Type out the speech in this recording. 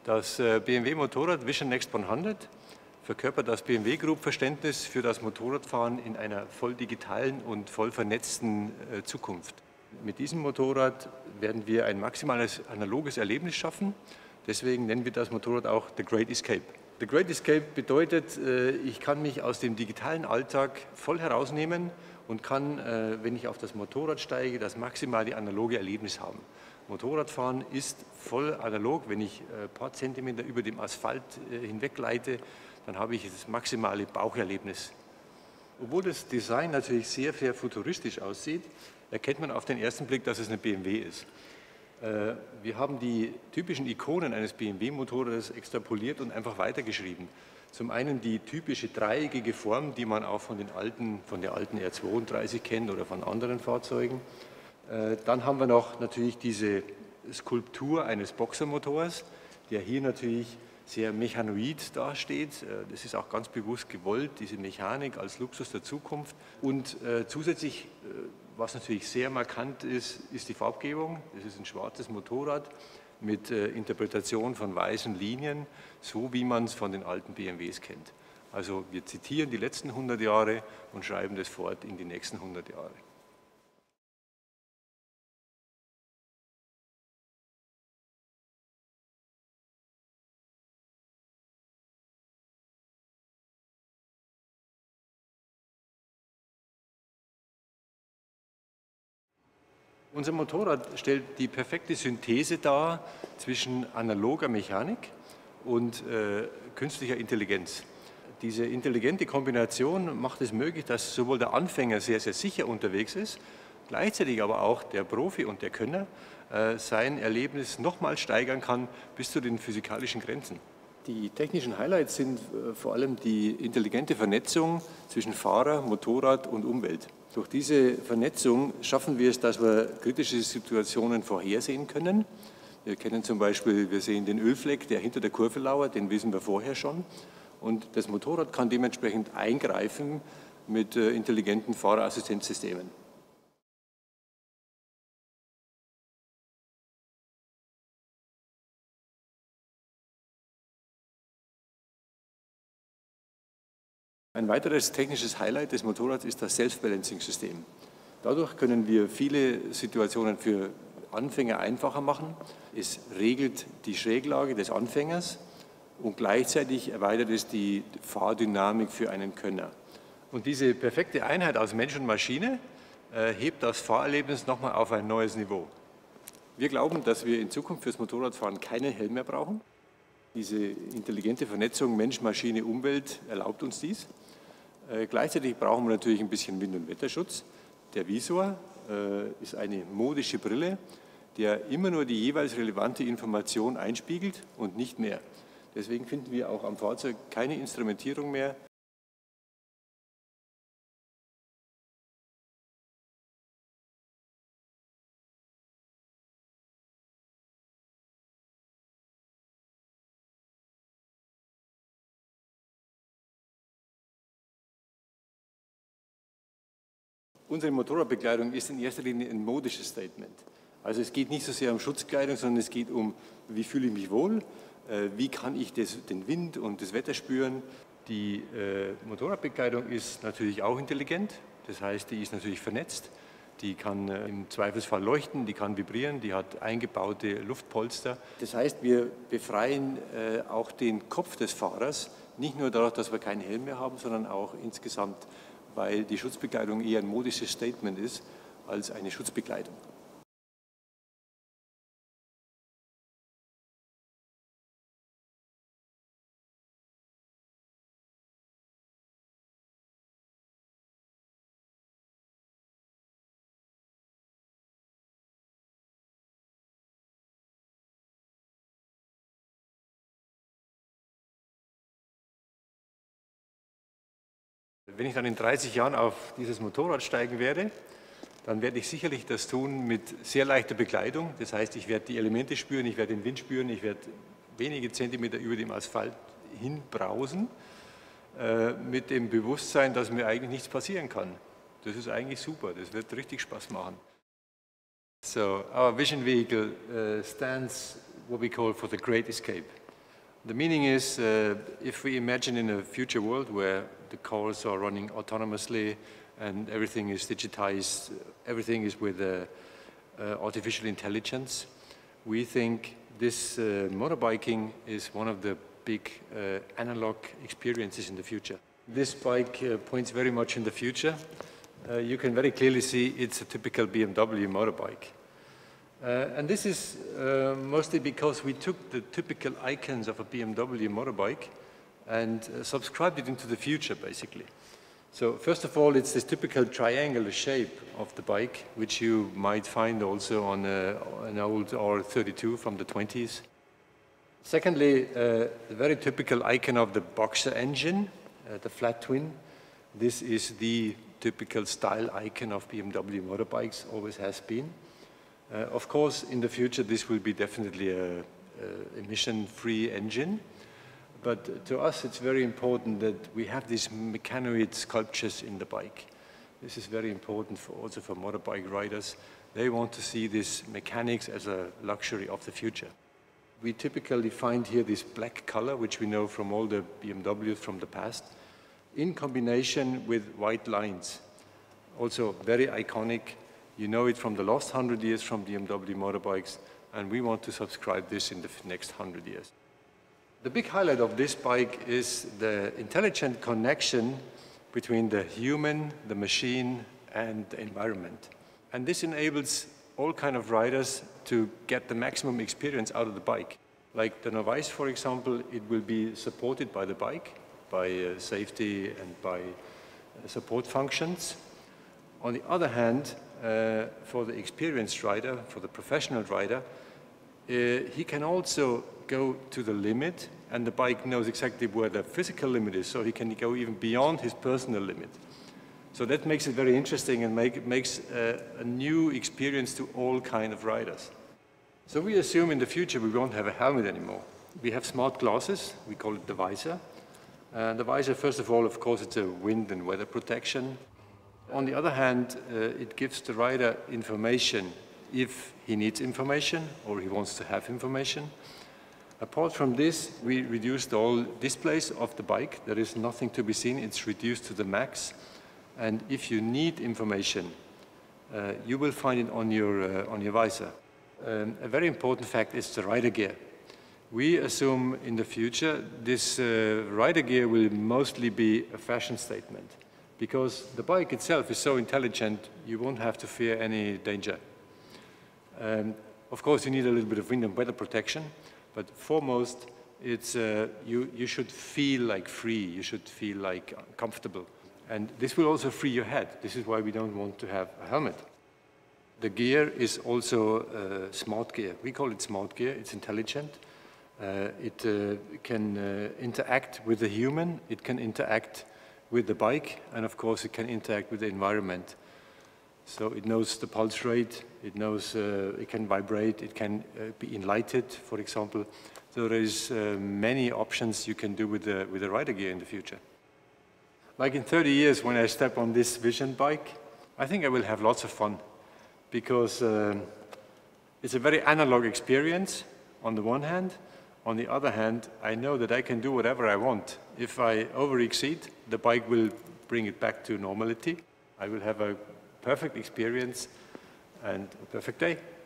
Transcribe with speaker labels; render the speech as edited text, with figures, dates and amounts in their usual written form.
Speaker 1: Das BMW Motorrad Vision Next 100 verkörpert das BMW Group Verständnis für das Motorradfahren in einer voll digitalen und voll vernetzten Zukunft. Mit diesem Motorrad werden wir ein maximales analoges Erlebnis schaffen. Deswegen nennen wir das Motorrad auch The Great Escape. The Great Escape bedeutet, ich kann mich aus dem digitalen Alltag voll herausnehmen und kann, wenn ich auf das Motorrad steige, das maximale analoge Erlebnis haben. Motorradfahren ist voll analog. Wenn ich ein paar Zentimeter über dem Asphalt hinweggleite, dann habe ich das maximale Baucherlebnis. Obwohl das Design natürlich sehr, sehr futuristisch aussieht, erkennt man auf den ersten Blick, dass es eine BMW ist. Wir haben die typischen Ikonen eines BMW-Motorrades extrapoliert und einfach weitergeschrieben. Zum einen die typische dreieckige Form, die man auch von der alten R32 kennt oder von anderen Fahrzeugen. Dann haben wir noch natürlich diese Skulptur eines Boxermotors, der hier natürlich sehr mechanoid dasteht. Das ist auch ganz bewusst gewollt, diese Mechanik als Luxus der Zukunft. Und zusätzlich, was natürlich sehr markant ist, ist die Farbgebung. Das ist ein schwarzes Motorrad mit Interpretation von weißen Linien, so wie man es von den alten BMWs kennt. Also wir zitieren die letzten 100 Jahre und schreiben das fort in die nächsten 100 Jahre. Unser Motorrad stellt die perfekte Synthese dar zwischen analoger Mechanik und künstlicher Intelligenz. Diese intelligente Kombination macht es möglich, dass sowohl der Anfänger sehr, sehr sicher unterwegs ist, gleichzeitig aber auch der Profi und der Könner sein Erlebnis nochmals steigern kann bis zu den physikalischen Grenzen. Die technischen Highlights sind vor allem die intelligente Vernetzung zwischen Fahrer, Motorrad und Umwelt. Durch diese Vernetzung schaffen wir es, dass wir kritische Situationen vorhersehen können. Wir kennen zum Beispiel, wir sehen den Ölfleck, der hinter der Kurve lauert, den wissen wir vorher schon. Und das Motorrad kann dementsprechend eingreifen mit intelligenten Fahrerassistenzsystemen. Ein weiteres technisches Highlight des Motorrads ist das Self-Balancing-System. Dadurch können wir viele Situationen für Anfänger einfacher machen. Es regelt die Schräglage des Anfängers und gleichzeitig erweitert es die Fahrdynamik für einen Könner. Und diese perfekte Einheit aus Mensch und Maschine hebt das Fahrerlebnis nochmal auf ein neues Niveau. Wir glauben, dass wir in Zukunft fürs Motorradfahren keinen Helm mehr brauchen. Diese intelligente Vernetzung Mensch, Maschine, Umwelt erlaubt uns dies. Gleichzeitig brauchen wir natürlich ein bisschen Wind- und Wetterschutz. Der Visor ist eine modische Brille, der immer nur die jeweils relevante Information einspiegelt und nicht mehr. Deswegen finden wir auch am Fahrzeug keine Instrumentierung mehr. Unsere Motorradbekleidung ist in erster Linie ein modisches Statement. Also es geht nicht so sehr um Schutzkleidung, sondern es geht um, wie fühle ich mich wohl, wie kann ich den Wind und das Wetter spüren. Die Motorradbekleidung ist natürlich auch intelligent, das heißt, die ist natürlich vernetzt, die kann im Zweifelsfall leuchten, die kann vibrieren, die hat eingebaute Luftpolster. Das heißt, wir befreien auch den Kopf des Fahrers, nicht nur dadurch, dass wir keinen Helm mehr haben, sondern auch insgesamt, weil die Schutzbekleidung eher ein modisches Statement ist als eine Schutzbekleidung. Wenn ich dann in 30 Jahren auf dieses Motorrad steigen werde, dann werde ich sicherlich das tun mit sehr leichter Bekleidung. Das heißt, ich werde die Elemente spüren, ich werde den Wind spüren, ich werde wenige Zentimeter über dem Asphalt hinbrausen, mit dem Bewusstsein, dass mir eigentlich nichts passieren kann. Das ist eigentlich super, das wird richtig Spaß machen. So, our vision vehicle stands what we call for the Great Escape. The meaning is, if we imagine in a future world where the cars are running autonomously and everything is digitized, everything is with artificial intelligence, we think this motorbiking is one of the big analog experiences in the future. This bike points very much in the future. You can very clearly see it's a typical BMW motorbike. And this is mostly because we took the typical icons of a BMW motorbike and subscribed it into the future, basically. So first of all, it's this typical triangular shape of the bike, which you might find also on an old R32 from the 20s. Secondly, the very typical icon of the Boxer engine, the flat twin. This is the typical style icon of BMW motorbikes, always has been. Of course, in the future, this will be definitely an emission-free engine. But to us, it's very important that we have these mechanoid sculptures in the bike. This is very important also for motorbike riders. They want to see this mechanics as a luxury of the future. We typically find here this black color, which we know from all the BMWs from the past, in combination with white lines. Also very iconic. You know it from the last 100 years from BMW motorbikes, and we want to subscribe this in the next 100 years. The big highlight of this bike is the intelligent connection between the human, the machine, and the environment. And this enables all kinds of riders to get the maximum experience out of the bike. Like the Novice, for example, it will be supported by the bike, by safety and by support functions. On the other hand, for the experienced rider, for the professional rider, he can also go to the limit, and the bike knows exactly where the physical limit is, so he can go even beyond his personal limit. So that makes it very interesting and makes a new experience to all kinds of riders. So we assume in the future we won't have a helmet anymore. We have smart glasses, we call it the visor. The visor, first of all, of course, it's a wind and weather protection. On the other hand, it gives the rider information if he needs information or he wants to have information. Apart from this, we reduced all displays of the bike. There is nothing to be seen. It's reduced to the max. And if you need information, you will find it on your visor. A very important fact is the rider gear. We assume in the future this rider gear will mostly be a fashion statement, because the bike itself is so intelligent, you won't have to fear any danger. Of course, you need a little bit of wind and weather protection, but foremost, it's, you should feel like free, you should feel like comfortable. And this will also free your head. This is why we don't want to have a helmet. The gear is also smart gear. We call it smart gear. It's intelligent. It can interact with the human. It can interact with the bike. And of course, it can interact with the environment. So it knows the pulse rate. It knows it can vibrate. It can be enlightened, for example. So there is many options you can do with the rider gear in the future. Like in 30 years, when I step on this Vision bike, I think I will have lots of fun, because it's a very analog experience on the one hand. On the other hand, I know that I can do whatever I want. If I over-exceed, the bike will bring it back to normality. I will have a perfect experience and a perfect day.